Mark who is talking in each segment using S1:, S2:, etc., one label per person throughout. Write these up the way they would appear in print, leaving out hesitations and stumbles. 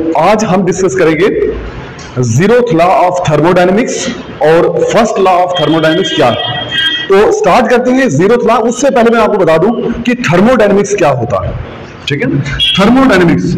S1: आज हम डिस्कस करेंगे जीरोथ लॉ ऑफ थर्मोडायनेमिक्स और फर्स्ट लॉ ऑफ थर्मोडायनेमिक्स क्या है। तो स्टार्ट करते हैं जीरोथ लॉ। उससे पहले मैं आपको बता दूं कि थर्मोडायनेमिक्स क्या होता है। ठीक है, थर्मोडायनेमिक्स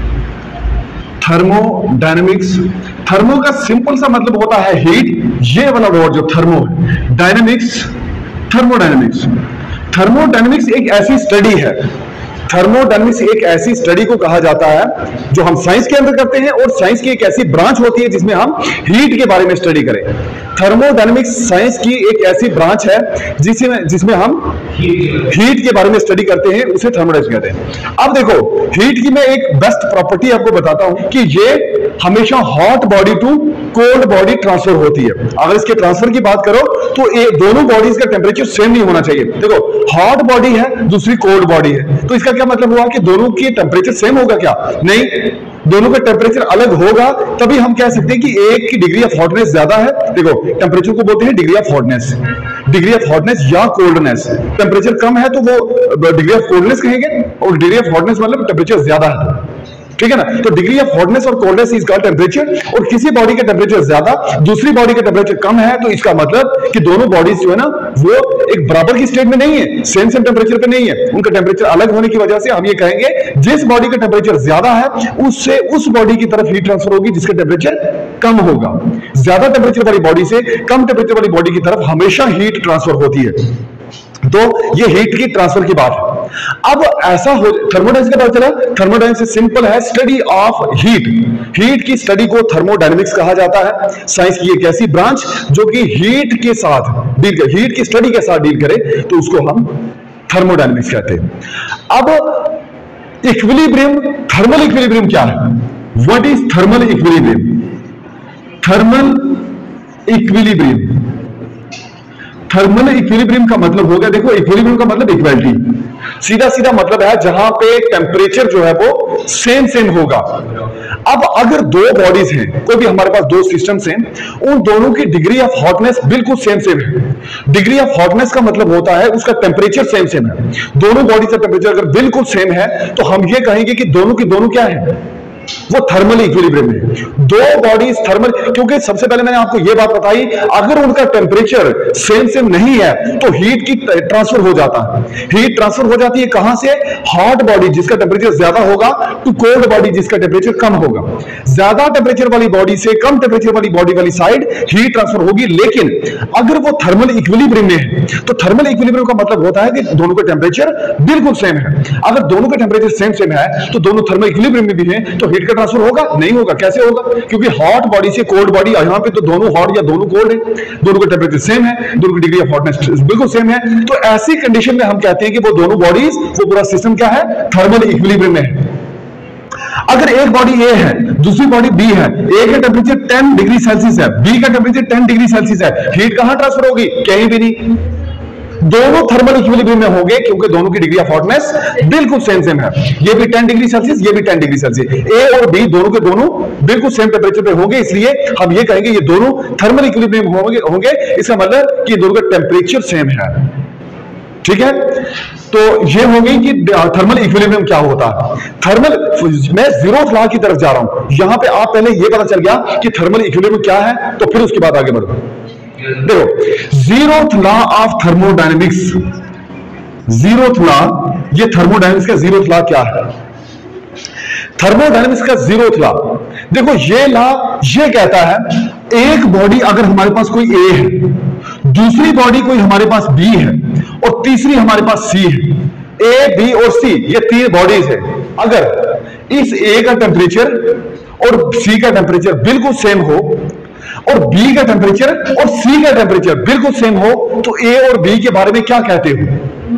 S1: थर्मो का सिंपल सा मतलब होता है हीट। ये वाला वर्ड जो थर्मो है, डायनेमिक्स, थर्मोडायनेमिक्स एक ऐसी स्टडी है, थर्मोडायनेमिक्स एक ऐसी स्टडी को कहा जाता है जो हम साइंस के अंदर करते हैं, और साइंस की एक ऐसी ब्रांच होती है जिसमें हम हीट के बारे में स्टडी करें। थर्मोडायनेमिक्स साइंस की एक ऐसी ब्रांच है जिसमें हम हीट के बारे में स्टडी करते हैं, उसे थर्मोडायनेमिक्स कहते हैं। अब देखो, हीट की मैं एक बेस्ट प्रॉपर्टी आपको बताता हूं कि ये हमेशा hot body to cold body transfer होती है। अगर इसके ट्रांसफर की बात करो तो दोनों बॉडीज का टेम्परेचर सेम नहीं होना चाहिए। देखो, हॉट बॉडी है, दूसरी कोल्ड बॉडी है, तो इसका क्या मतलब हुआ कि दोनों की टेम्परेचर सेम होगा? क्या नहीं, दोनों का टेम्परेचर अलग होगा, तभी हम कह सकते हैं कि एक की डिग्री ऑफ हॉटनेस ज्यादा है। देखो, टेम्परेचर को बोलते हैं डिग्री ऑफ हॉटनेस या कोल्डनेस। टेम्परेचर कम है तो वो डिग्री ऑफ कोल्डनेस कहेंगे, और डिग्री ऑफ हॉटनेस मतलब टेम्परेचर ज्यादा है। ठीक है ना? तो डिग्री ऑफ हॉटनेस और कोल्डनेस इज कॉल्ड टेम्परेचर। और किसी बॉडी का टेम्परेचर ज्यादा, दूसरी बॉडी का टेम्परेचर कम है, तो इसका मतलब कि दोनों बॉडीज जो है ना वो एक बराबर की स्टेट में नहीं है, सेम टेम्परेचर पे नहीं है। उनका टेम्परेचर अलग होने की वजह से हम ये कहेंगे जिस बॉडी का टेम्परेचर ज्यादा है उससे उस बॉडी की तरफ हीट ट्रांसफर होगी जिसका टेम्परेचर कम होगा। ज्यादा टेम्परेचर वाली बॉडी से कम टेम्परेचर वाली बॉडी की तरफ हमेशा हीट ट्रांसफर होती है। तो ये हीट की ट्रांसफर की बात है। अब ऐसा हो, थर्मोडायनेमिक्स का पता चला, थर्मोडायनेमिक्स सिंपल है, स्टडी ऑफ हीट। हीट की स्टडी को थर्मोडायनेमिक्स कहा जाता है। साइंस की एक ऐसी ब्रांच जो कि हीट के साथ डील करे, हीट की स्टडी के साथ डील करे, तो उसको हम थर्मोडायनेमिक्स कहते हैं। अब इक्विलिब्रियम, थर्मल इक्विलिब्रियम क्या है? What is thermal equilibrium? Thermal equilibrium का मतलब होगा, देखो, इक्विलिब्रियम का मतलब इक्वलिटी, सीधा सीधा मतलब है जहां पे टेम्परेचर जो है वो सेम होगा। अब अगर दो बॉडीज हैं, कोई भी हमारे पास दो सिस्टम्स हैं, उन दोनों की डिग्री ऑफ हॉटनेस बिल्कुल सेम है। डिग्री ऑफ हॉटनेस का मतलब होता है उसका टेम्परेचर सेम है। दोनों बॉडीज का टेम्परेचर अगर बिल्कुल सेम है तो हम ये कहेंगे कि दोनों की दोनों क्या है, वो थर्मल इक्विलिब्रियम है। दो बॉडीज थर्मल, क्योंकि सबसे पहले मैंने आपको यह बात बताई, अगर उनका टेम्परेचर सेम नहीं है तो हीट की ट्रांसफर हो जाता है। हीट ट्रांसफर हो जाती है कहां से? हॉट बॉडी जिसका टेम्परेचर ज्यादा होगा टू कोल्ड बॉडी जिसका टेम्परेचर कम होगा। ज्यादा टेम्परेचर वाली बॉडी से कम टेम्परेचर वाली बॉडी वाली साइड हीट ट्रांसफर होगी। लेकिन अगर वो थर्मल इक्विलिब्रियम में है तो थर्मल इक्विलिब्रियम का मतलब होता है कि दोनों का टेम्परेचर बिल्कुल सेम है। अगर दोनों का टेम्परेचर सेम है तो दोनों थर्मल इक्विलिब्रियम में भी है, तो हीट का ट्रांसफर होगा? नहीं होगा। कैसे होगा? क्योंकि हॉट बॉडी से कोल्ड बॉडी, यहां पे तो दोनों हॉट या दोनों कोल्ड है, दोनों का टेम्परेचर सेम है, दोनों की डिग्री ऑफ हॉटनेस बिल्कुल सेम है। तो ऐसी कंडीशन में हम कहते हैं कि वो दोनों बॉडीज, वो पूरा सिस्टम क्या है? थर्मल इक्विलिब्रियम में है। अगर एक बॉडी ए है, दूसरी बॉडी बी है, ए का टेम्परेचर 10 डिग्री सेल्सियस है, बी का टेम्परेचर 10 डिग्री सेल्सियस है, हीट कहां ट्रांसफर होगी? कहीं भी नहीं। दोनों थर्मल इक्विलिब्रियम में होंगे क्योंकि दोनों की डिग्री ऑफ हॉटनेस बिल्कुल सेम है। ये भी 10 डिग्री सेल्सियस, ये भी 10 डिग्री सेल्सियस। ए और बी दोनों के दोनों बिल्कुल सेम टेम्परेचर पे होंगे, इसलिए हम ये कहेंगे ये दोनों थर्मल इक्विलिब्रियम होंगे। इसका मतलब कि दोनों का टेम्परेचर सेम है। ठीक है, तो ये हो गई कि थर्मल इक्विलिब्रियम क्या होता है। थर्मल, मैं जीरोथ लॉ की तरफ जा रहा हूं। यहां पे आप पहले ये पता चल गया कि थर्मल इक्विलिब्रियम क्या है, तो फिर उसके बाद आगे बढ़ो। देखो, zeroth law of thermodynamics, zeroth law, ये थर्मोडायनेमिक्स का जीरोथ लॉ क्या है? थर्मोडायनेमिक्स का जीरोथ लॉ, देखो, ये लॉ ये कहता है एक बॉडी अगर हमारे पास कोई ए है, दूसरी बॉडी कोई हमारे पास बी है, और तीसरी हमारे पास सी है। ए, बी और सी ये तीन बॉडीज है। अगर इस ए का टेम्परेचर और सी का टेम्परेचर बिल्कुल सेम हो, और बी का टेम्परेचर और सी का टेम्परेचर बिल्कुल सेम हो, तो ए और बी के बारे में क्या कहते हो?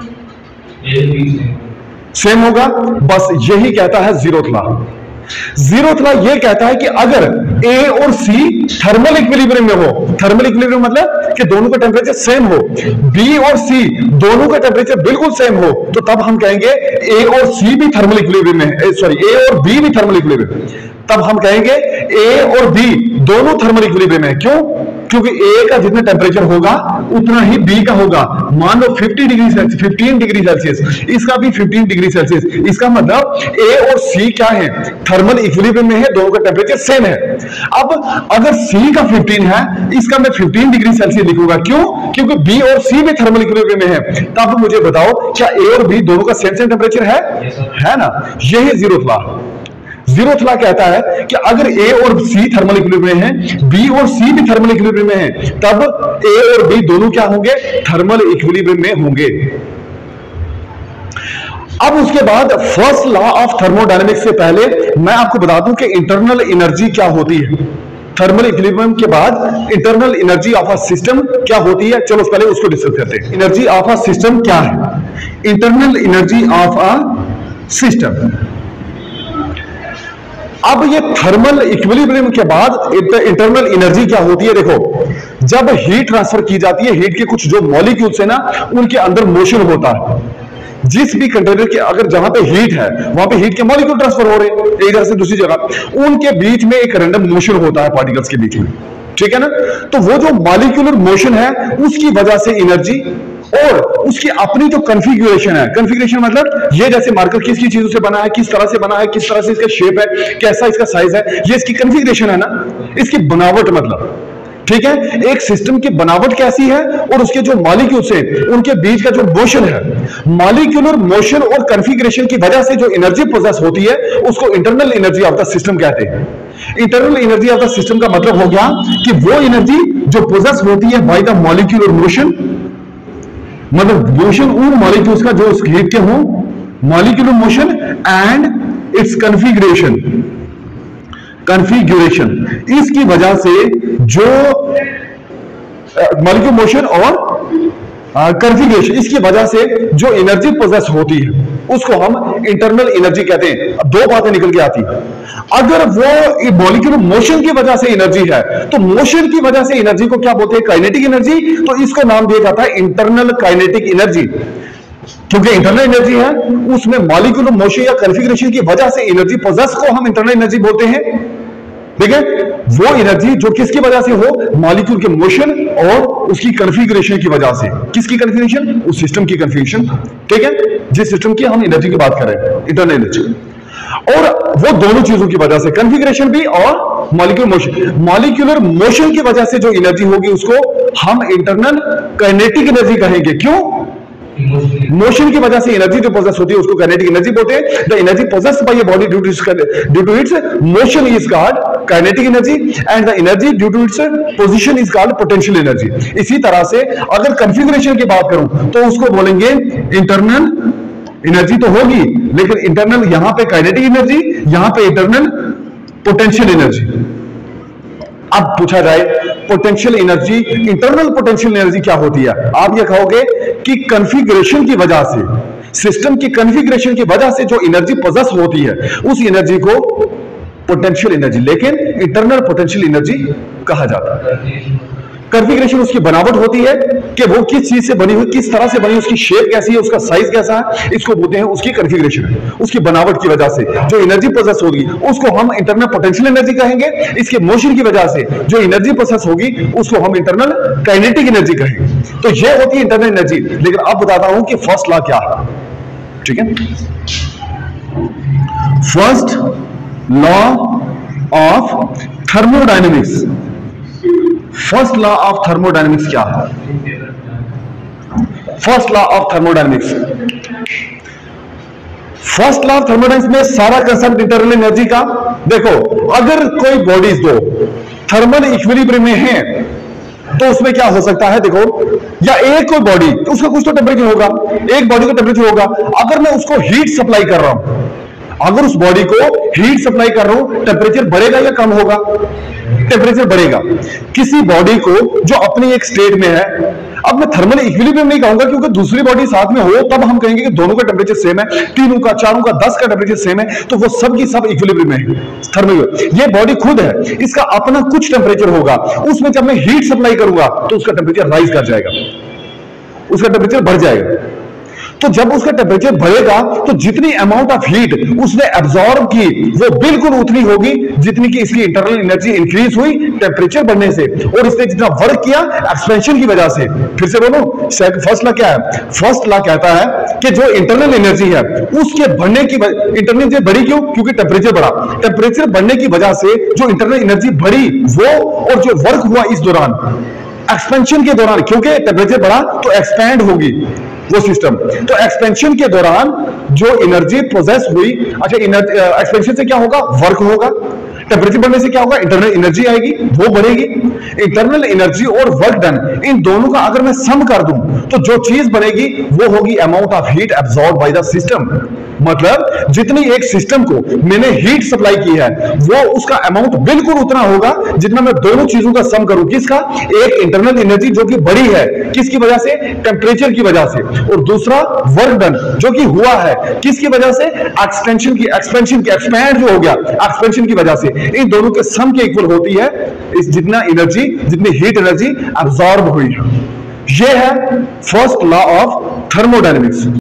S1: सेम होगा। बस यही कहता है जीरोथ लॉ। जीरोथ लॉ ये कहता है कि अगर ए और सी थर्मल इक्विलिब्रियम में हो, थर्मल इक्विलिब्रियम मतलब कि दोनों का टेम्परेचर सेम हो, बी और सी दोनों का टेम्परेचर बिल्कुल सेम हो, तो तब हम कहेंगे ए और सी भी थर्मल इक्विलिब्रियम में, सॉरी, ए और बी भी थर्मल इक्विलिब्रियम। तब हम कहेंगे ए और बी दोनों थर्मल इक्विलिब्रियम में। क्यों? क्योंकि ए का जितना टेम्परेचर होगा उतना ही बी का होगा। मान लो 15 डिग्री सेल्सियस, इसका भी 15 डिग्री सेल्सियस। इसका मतलब ए और सी क्या है, थर्मल इक्विलिब्रियम में है, दोनों का टेम्परेचर सेम है। अब अगर सी का 15 है, इसका मैं 15 डिग्री सेल्सियस लिखूंगा, क्यों? क्योंकि बी और सी भी थर्मल इक्विलिब्रियम में है। तब मुझे बताओ क्या ए और बी दोनों का सेम टेम्परेचर है ना? यही जीरोथ लॉ। जीरोथ लॉ कहता है कि अगर ए और सी थर्मल इक्विलिब्रियम में है, बी और सी भी थर्मल इक्विलिब्रियम में है, तब ए और बी दोनों क्या होंगे, थर्मल इक्विलिब्रियम में होंगे। अब उसके बाद फर्स्ट लॉ ऑफ थर्मोडायनेमिक्स से पहले मैं आपको बता दूं कि इंटरनल एनर्जी क्या होती है। थर्मल इक्विलिब्रियम के बाद internal energy of a system क्या होती है, चलो पहले उसको डिस्कस करते हैं। एनर्जी ऑफ अ सिस्टम क्या है? Internal energy of a system. अब ये थर्मल इक्विलिब्रियम के बाद इंटरनल एनर्जी क्या होती है? देखो, जब हीट ट्रांसफर की जाती है, हीट के कुछ जो मॉलिक्यूल्स है ना, उनके अंदर मोशन होता है। जिस भी कंटेनर के अगर जहां पे हीट है वहां पे हीट के मॉलिक्यूल ट्रांसफर हो रहे हैं एक जगह से दूसरी जगह, उनके बीच में एक रैंडम मोशन होता है पार्टिकल्स के बीच में, ठीक है ना? तो वो जो मॉलिक्यूलर मोशन है उसकी वजह से एनर्जी और उसकी अपनी जो कॉन्फ़िगरेशन है, कॉन्फ़िगरेशन मतलब ये जैसे मार्कर किस किस चीजों से बना है, किस तरह से बना है, किस तरह से इसका शेप है, कैसा इसका साइज है, ये इसकी कॉन्फ़िगरेशन है ना, इसकी बनावट मतलब, ठीक है? एक सिस्टम की बनावट कैसी है और उसके जो मॉलिक्यूल्स हैं उनके बीच का जो मोशन है, मॉलिक्यूलर मोशन और कॉन्फ़िगरेशन की वजह से जो एनर्जी प्रोसेस होती है उसको internal energy of the system कहते हैं। Internal energy of the system का मतलब हो गया कि वो एनर्जी जो प्रोसेस होती है बाय द मॉलिक्यूलर मोशन, मतलब मोशन उन मॉलिक्यूल्स का जो उस हीट के हो, molecular motion and its configuration, इसकी वजह से जो मॉलिक्यूलर मोशन और कॉन्फ़िगरेशन, इसकी वजह से जो एनर्जी प्रोसेस होती है उसको हम इंटरनल एनर्जी कहते हैं। अब दो बातें निकल के आती हैं। अगर वो मॉलिक्यूलर मोशन की वजह से एनर्जी है तो मोशन की वजह से एनर्जी को क्या बोलते हैं? Kinetic energy. तो इसको नाम दिया जाता है इंटरनल काइनेटिक एनर्जी, क्योंकि इंटरनल एनर्जी है उसमें मॉलिक्यूलर मोशन या कॉन्फ़िगरेशन की वजह से एनर्जी प्रोसेस को हम इंटरनल एनर्जी बोलते हैं। ठीक है? वो एनर्जी जो किसकी वजह से हो, मॉलिक्यूल के मोशन और उसकी कॉन्फ़िगरेशन की वजह से। किसकी कॉन्फ़िगरेशन? उस सिस्टम की कॉन्फ़िगरेशन, ठीक है? जिस सिस्टम की हम एनर्जी की बात कर रहे हैं, इंटरनल एनर्जी। और वो दोनों चीजों की वजह से, कॉन्फ़िगरेशन भी और मॉलिक्यूलर मोशन, मॉलिक्यूलर मोशन की वजह से जो एनर्जी होगी उसको हम इंटरनल काइनेटिक एनर्जी कहेंगे। क्यों? मोशन की वजह से एनर्जी जो प्रोसेस होती है उसको काइनेटिक एनर्जी बोलते हैं। The energy processed by a body due to its motion is called kinetic energy and the energy due to its position is called potential energy. इसी तरह से अगर कॉन्फ़िगरेशन की बात करूं तो उसको बोलेंगे इंटरनल एनर्जी तो होगी, लेकिन इंटरनल यहां पे काइनेटिक एनर्जी, यहां पे इंटरनल पोटेंशियल एनर्जी। अब पूछा जाए potential energy, internal potential energy क्या होती है? आप ये कहोगे कि कॉन्फ़िगरेशन की वजह से, सिस्टम की कॉन्फ़िगरेशन की वजह से जो एनर्जी प्रोसेस होती है उस एनर्जी को पोटेंशियल एनर्जी, लेकिन इंटरनल पोटेंशियल एनर्जी कहा जाता है। कॉन्फ़िगरेशन उसकी बनावट होती है कि वो किस चीज से बनी हुई, किस तरह से बनी, उसकी शेप कैसी है, उसका साइज कैसा है, इसको बोलते हैं उसकी कॉन्फ़िगरेशन है। उसकी बनावट की वजह से जो एनर्जी प्रोसेस होगी उसको हम इंटरनल पोटेंशियल एनर्जी कहेंगे। इसके मोशन की वजह से जो एनर्जी प्रोसेस होगी उसको हम इंटरनल काइनेटिक एनर्जी कहेंगे। तो ये होती है इंटरनल एनर्जी। लेकिन अब बताता हूं कि फर्स्ट लॉ क्या है, ठीक है? First law of thermodynamics, first law of thermodynamics क्या है? First law of thermodynamics, first law of thermodynamics में सारा कंसेप्ट इंटरनल एनर्जी का। देखो, अगर कोई बॉडीज दो थर्मल इक्विलिब्रियम में है तो उसमें क्या हो सकता है? देखो, या एक कोई बॉडी, उसका कुछ तो टेम्परेचर होगा, एक बॉडी का टेम्परेचर होगा। अगर मैं उसको हीट सप्लाई कर रहा हूं, अगर उस बॉडी को हीट सप्लाई कर रहा हूं, टेम्परेचर बढ़ेगा या कम होगा? टेम्परेचर बढ़ेगा। किसी बॉडी को जो अपनी एक स्टेट में है, अब मैं थर्मल इक्विलिब्रियम नहीं कहूंगा क्योंकि दूसरी बॉडी साथ में हो तब हम कहेंगे कि दोनों का टेम्परेचर सेम है, तीनों का, चारों का, 10 का टेम्परेचर सेम है, तो वो सब की सब इक्विलिब्रियम में है, थर्मल। ये बॉडी खुद है, इसका अपना कुछ टेम्परेचर होगा, उसमें जब मैं हीट सप्लाई करूंगा तो उसका टेम्परेचर राइज कर जाएगा, उसका टेम्परेचर बढ़ जाएगा। तो जब उसका टेम्परेचर बढ़ेगा तो जितनी अमाउंट ऑफ हीट उसने एब्जॉर्ब की वो बिल्कुल उतनी होगी जितनी की इसकी इंटरनल एनर्जी इंक्रीज हुई टेम्परेचर बढ़ने से, और इसने जितना वर्क किया एक्सपेंशन की वजह से। फिर से बोलो, फर्स्ट लॉ क्या है? फर्स्ट लॉ कहता है कि जो इंटरनल एनर्जी है उसके बढ़ने की, इंटरनल एनर्जी बढ़ी क्यों? क्योंकि टेम्परेचर बढ़ा। टेम्परेचर बढ़ने की वजह से जो इंटरनल एनर्जी बढ़ी वो, और जो वर्क हुआ इस दौरान एक्सपेंशन के दौरान, क्योंकि टेम्परेचर बढ़ा तो एक्सपैंड होगी वो सिस्टम, तो एक्सपेंशन के दौरान जो एनर्जी प्रोसेस हुई, अच्छा एक्सपेंशन से क्या होगा? वर्क होगा। टेम्परेचर बढ़ने से क्या होगा? इंटरनल एनर्जी आएगी, वो बढ़ेगी। इंटरनल एनर्जी और वर्क डन, इन दोनों का अगर मैं सम कर दूं तो जो चीज बनेगी वो होगी amount of heat absorb by the system. मतलब जितनी एक सिस्टम को मैंने हीट सप्लाई की है वो उसका अमाउंट बिल्कुल उतना होगा जितना मैं दोनों चीजों का सम करूं। किसका? एक इंटरनल एनर्जी जो कि बढ़ी है, किसकी वजह से? टेम्परेचर की वजह से, और दूसरा वर्क डन जो कि हुआ है किसकी वजह से? एक्सपेंशन की, एक्सपैंड जो हो गया एक्सपेंशन की वजह से। इन दोनों के सम के इक्वल होती है इस जितना एनर्जी, जितनी हीट एनर्जी एब्सॉर्ब हुई। यह है फर्स्ट लॉ ऑफ थर्मोडायनेमिक्स।